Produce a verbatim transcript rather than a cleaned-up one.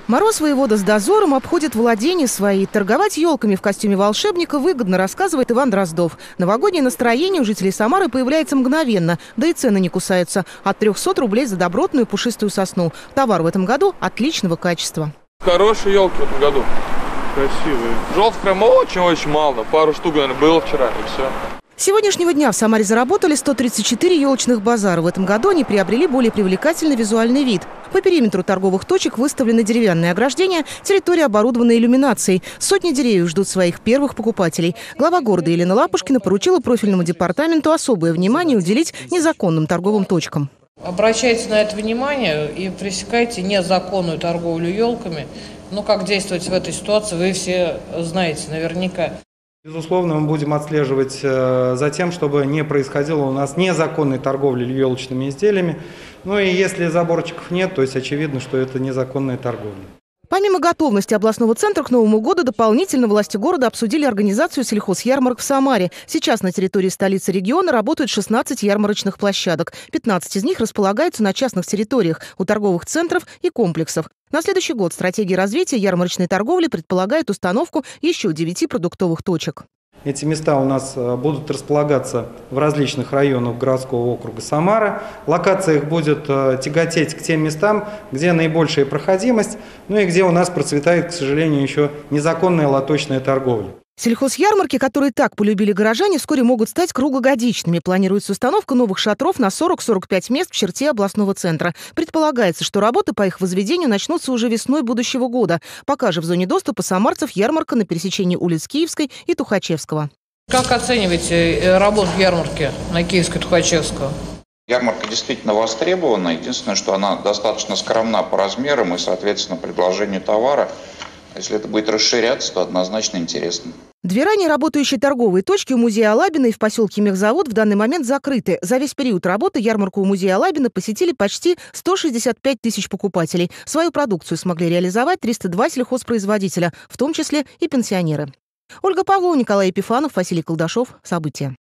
Мороз воевода с дозором обходит владения свои. Торговать елками в костюме волшебника выгодно, рассказывает Иван Дроздов. Новогоднее настроение у жителей Самары появляется мгновенно, да и цены не кусаются. От трёхсот рублей за добротную пушистую сосну. Товар в этом году отличного качества. Хорошие елки в этом году. Красивые. Желтых прям очень-очень мало. Пару штук, наверное, было вчера, и все. С сегодняшнего дня в Самаре заработали сто тридцать четыре елочных базара. В этом году они приобрели более привлекательный визуальный вид. По периметру торговых точек выставлены деревянные ограждения, территория оборудована иллюминацией. Сотни деревьев ждут своих первых покупателей. Глава города Елена Лапушкина поручила профильному департаменту особое внимание уделить незаконным торговым точкам. Обращайте на это внимание и пресекайте незаконную торговлю елками. Ну, как действовать в этой ситуации, вы все знаете наверняка. Безусловно, мы будем отслеживать за тем, чтобы не происходило у нас незаконной торговли елочными изделиями. Ну и если заборчиков нет, то есть очевидно, что это незаконная торговля. Помимо готовности областного центра к Новому году, дополнительно власти города обсудили организацию сельхозярмарок в Самаре. Сейчас на территории столицы региона работают шестнадцать ярмарочных площадок. пятнадцать из них располагаются на частных территориях, у торговых центров и комплексов. На следующий год стратегия развития ярмарочной торговли предполагает установку еще девяти продуктовых точек. Эти места у нас будут располагаться в различных районах городского округа Самара. Локация их будет тяготеть к тем местам, где наибольшая проходимость, ну и где у нас процветает, к сожалению, еще незаконная лоточная торговля. Сельхозярмарки, которые так полюбили горожане, вскоре могут стать круглогодичными. Планируется установка новых шатров на сорок — сорок пять мест в черте областного центра. Предполагается, что работы по их возведению начнутся уже весной будущего года. Пока же в зоне доступа самарцев ярмарка на пересечении улиц Киевской и Тухачевского. Как оцениваете работу ярмарки на Киевской и Тухачевского? Ярмарка действительно востребована. Единственное, что она достаточно скромна по размерам и, соответственно, предложению товара. Если это будет расширяться, то однозначно интересно. Две ранее работающие торговые точки у музея Алабина и в поселке Мехзавод в данный момент закрыты. За весь период работы ярмарку у музея Алабина посетили почти сто шестьдесят пять тысяч покупателей. Свою продукцию смогли реализовать триста два сельхозпроизводителя, в том числе и пенсионеры. Ольга Павлова, Николай Епифанов, Василий Колдашов. События.